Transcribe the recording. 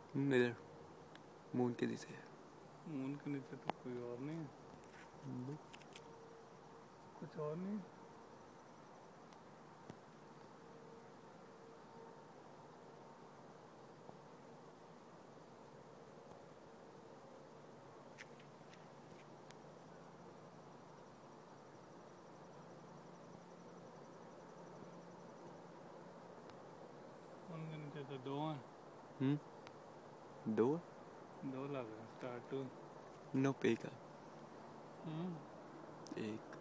इधर मून के नीचे है। मून के नीचे तो कोई और नहीं है। कुछ और नहीं। मून के नीचे तो दो हैं। दो लग रहे हैं। स्टार टू नो पे का हम्म एक